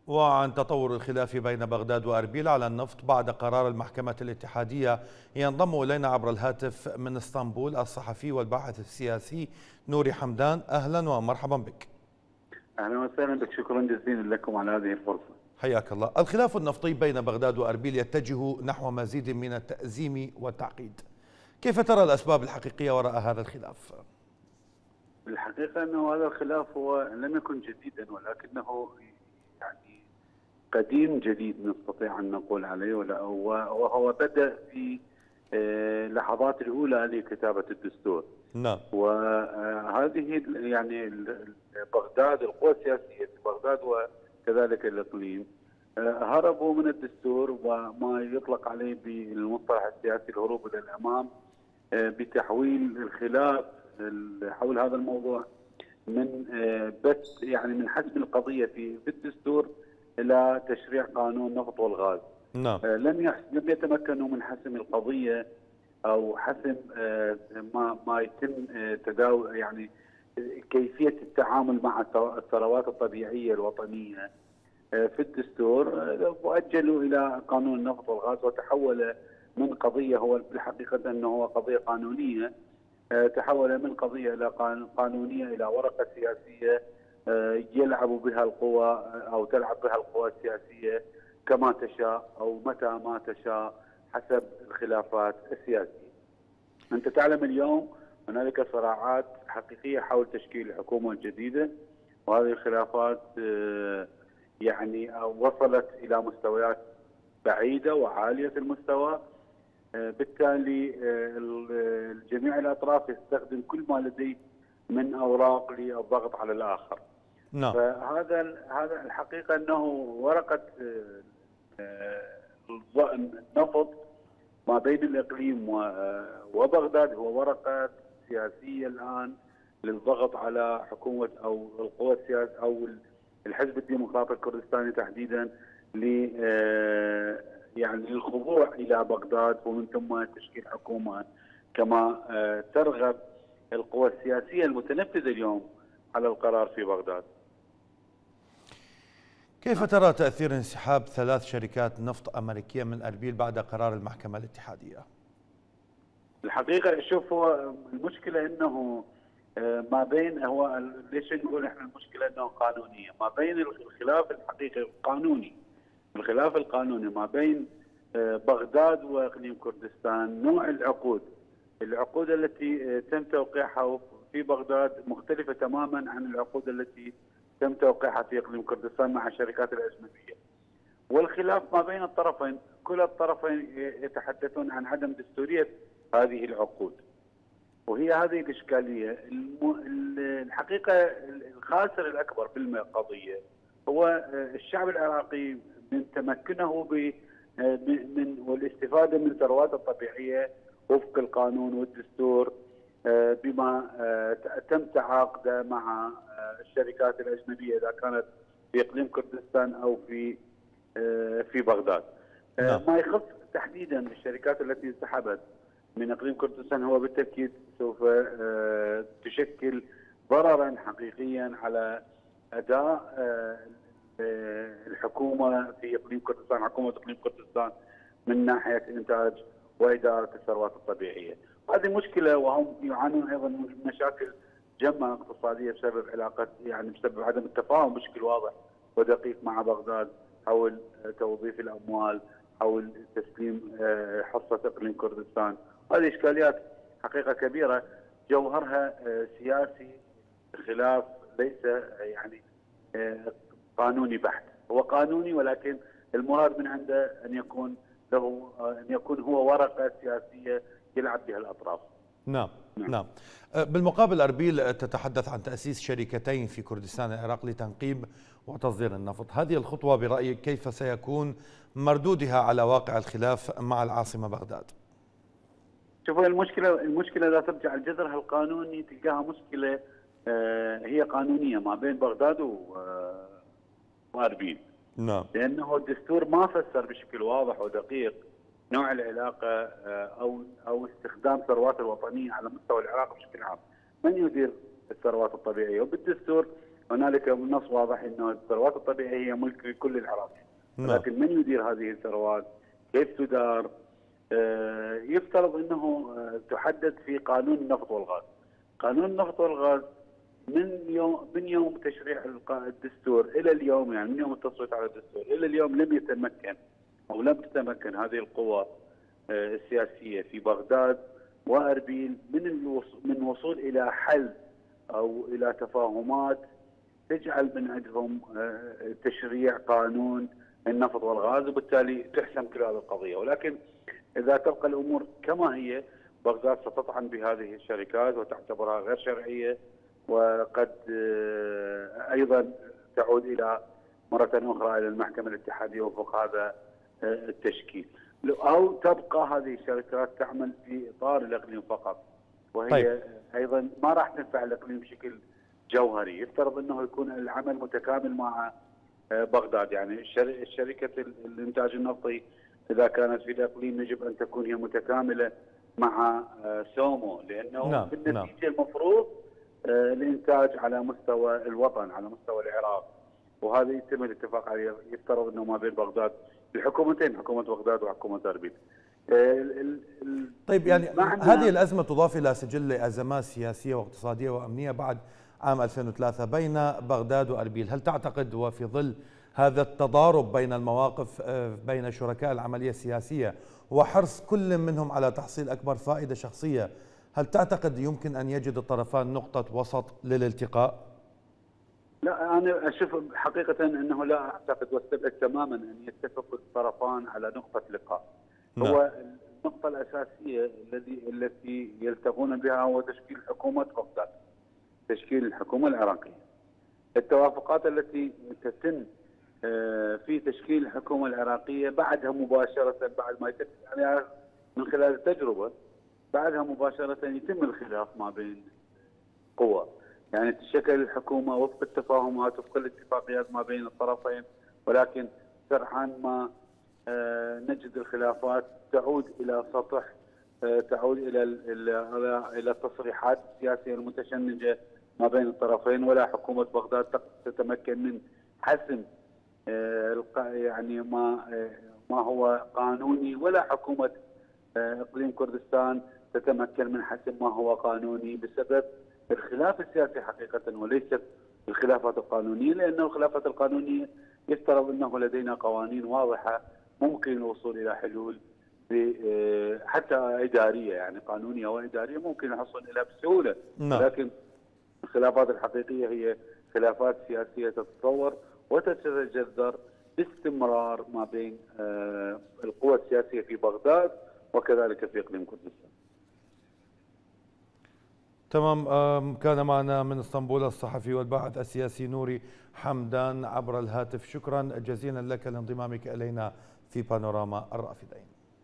وعن تطور الخلاف بين بغداد وأربيل على النفط بعد قرار المحكمة الاتحادية، ينضم إلينا عبر الهاتف من اسطنبول الصحفي والباحث السياسي نوري حمدان. أهلا ومرحبا بك. اهلا وسهلا بك، شكرا جزيلا لكم على هذه الفرصه. حياك الله. الخلاف النفطي بين بغداد وأربيل يتجه نحو مزيد من التأزيم والتعقيد، كيف ترى الأسباب الحقيقية وراء هذا الخلاف؟ الحقيقه انه هذا الخلاف هو لم يكن جديدا، ولكنه يعني قديم جديد نستطيع ان نقول عليه، وهو بدا في اللحظات الاولى لكتابه الدستور. نعم. وهذه يعني بغداد، القوى السياسيه في بغداد وكذلك الاقليم هربوا من الدستور وما يطلق عليه بالمصطلح السياسي الهروب الى الامام، بتحويل الخلاف حول هذا الموضوع من بس يعني من حسم القضيه في الدستور الى تشريع قانون النفط والغاز. نعم. لم يتمكنوا من حسم القضيه او حسم ما يتم تداول، يعني كيفيه التعامل مع الثروات الطبيعيه الوطنيه في الدستور، واجلوا الى قانون النفط والغاز، وتحول من قضيه هو بالحقيقه انه هو قضيه قانونيه، تحول من قضيه الى قانونيه الى ورقه سياسيه يلعب بها القوى او تلعب بها القوى السياسيه كما تشاء او متى ما تشاء حسب الخلافات السياسيه. انت تعلم اليوم هنالك صراعات حقيقيه حول تشكيل الحكومه الجديده، وهذه الخلافات يعني وصلت الى مستويات بعيده وعاليه المستوى. بالتالي جميع الاطراف يستخدم كل ما لديه من اوراق للضغط على الاخر. نعم. فهذا الحقيقه انه ورقه النفط ما بين الاقليم وبغداد هو ورقه سياسيه الان للضغط على حكومه او القوى السياسيه او الحزب الديمقراطي الكردستاني تحديدا، يعني للخضوع الى بغداد ومن ثم تشكيل حكومه كما ترغب القوى السياسيه المتنفذه اليوم على القرار في بغداد. كيف ترى تأثير انسحاب 3 شركات نفط أمريكية من أربيل بعد قرار المحكمة الاتحادية؟ الحقيقة شوف، هو المشكلة أنه ما بين، هو ليش نقول احنا المشكلة أنه قانونية، ما بين الخلاف الحقيقي القانوني، الخلاف القانوني ما بين بغداد وإقليم كردستان، نوع العقود التي تم توقيعها في بغداد مختلفة تماما عن العقود التي تم توقيعها في إقليم كردستان مع الشركات الأجنبية. والخلاف ما بين الطرفين، كل الطرفين يتحدثون عن عدم دستورية هذه العقود، وهي هذه الإشكالية. الحقيقة الخاسر الأكبر بالقضية هو الشعب العراقي من تمكنه من والاستفادة من ثرواته الطبيعية وفق القانون والدستور، بما تم تعاقده مع الشركات الأجنبية إذا كانت في إقليم كردستان أو في بغداد. ما يخص تحديدا الشركات التي انسحبت من اقليم كردستان هو بالتاكيد سوف تشكل ضررا حقيقيا على اداء الحكومه في اقليم كردستان، حكومه اقليم كردستان من ناحيه انتاج واداره الثروات الطبيعيه. هذه مشكله، وهم يعانون ايضا من مشاكل جمه اقتصاديه بسبب علاقه، يعني بسبب عدم التفاهم بشكل واضح ودقيق مع بغداد حول توظيف الاموال، حول تسليم حصه اقليم كردستان. هذه اشكاليات حقيقه كبيره جوهرها سياسي، خلاف ليس يعني قانوني بحت، هو قانوني ولكن المراد من عنده ان يكون هو ورقه سياسيه يلعب بها الاطراف. نعم. نعم. بالمقابل أربيل تتحدث عن تأسيس شركتين في كردستان العراق لتنقيب وتصدير النفط، هذه الخطوة برأيك كيف سيكون مردودها على واقع الخلاف مع العاصمة بغداد؟ شوف، المشكله اذا ترجع لجذرها القانوني تلقاها مشكله هي قانونيه ما بين بغداد واربيل. نعم. لانه الدستور ما فسر بشكل واضح ودقيق نوع العلاقه او استخدام الثروات الوطنيه على مستوى العراق بشكل عام. من يدير الثروات الطبيعيه؟ وبالدستور هنالك نص واضح انه الثروات الطبيعيه هي ملك لكل العراقيين، لكن من يدير هذه الثروات؟ كيف تدار؟ يفترض انه تحدد في قانون النفط والغاز. قانون النفط والغاز من يوم تشريع الدستور الى اليوم، يعني من يوم التصويت على الدستور الى اليوم لم يتمكن او لم تتمكن هذه القوى السياسيه في بغداد واربيل من وصول الى حل او الى تفاهمات تجعل من عندهم تشريع قانون النفط والغاز، وبالتالي تحسم كل هذه القضيه. ولكن اذا تبقى الامور كما هي، بغداد ستطعن بهذه الشركات وتعتبرها غير شرعيه، وقد ايضا تعود الى مره اخرى الى المحكمه الاتحاديه وفق هذا التشكيل، او تبقى هذه الشركات تعمل في اطار الاقليم فقط، وهي طيب. ايضا ما راح تنفع الاقليم بشكل جوهري. يفترض انه يكون العمل متكامل مع بغداد، يعني شركه الانتاج النفطي اذا كانت في الاقليم يجب ان تكون هي متكامله مع سومو، لانه في النتيجه المفروض الانتاج على مستوى الوطن، على مستوى العراق، وهذا يتم الاتفاق عليه. يفترض انه ما بين بغداد الحكومتين، حكومه بغداد وحكومه اربيل. طيب يعني هذه الازمه تضاف الى سجل ازمات سياسيه واقتصاديه وامنيه بعد عام 2003 بين بغداد واربيل، هل تعتقد وفي ظل هذا التضارب بين المواقف بين شركاء العمليه السياسيه وحرص كل منهم على تحصيل اكبر فائده شخصيه، هل تعتقد يمكن ان يجد الطرفان نقطه وسط للالتقاء؟ لا، انا اشوف حقيقه انه لا اعتقد واستبعد تماما ان يتفق الطرفان على نقطه لقاء. هو النقطه الاساسيه التي يلتقون بها هو تشكيل حكومه بغداد، تشكيل الحكومه العراقيه. التوافقات التي تتم في تشكيل الحكومه العراقيه بعدها مباشره، بعد ما يتم يعني من خلال التجربه، بعدها مباشره يتم الخلاف ما بين قوى، يعني تشكل الحكومه وفق التفاهمات وفق الاتفاقيات ما بين الطرفين، ولكن سرعان ما نجد الخلافات تعود الى سطح، تعود الى التصريحات السياسيه المتشنجه ما بين الطرفين، ولا حكومه بغداد تتمكن من حسم يعني ما هو قانوني، ولا حكومه اقليم كردستان تتمكن من حسم ما هو قانوني بسبب الخلاف السياسي حقيقه، وليست الخلافات القانونيه، لانه الخلافات القانونيه يفترض انه لدينا قوانين واضحه ممكن الوصول الى حلول حتى اداريه، يعني قانونيه واداريه ممكن الحصول اليها بسهوله، لكن الخلافات الحقيقيه هي خلافات سياسيه تتطور وتتجذر باستمرار ما بين القوى السياسيه في بغداد وكذلك في اقليم كردستان. تمام. كان معنا من اسطنبول الصحفي والباحث السياسي نوري حمدان عبر الهاتف. شكرا جزيلا لك لانضمامك الينا في بانوراما الرافدين.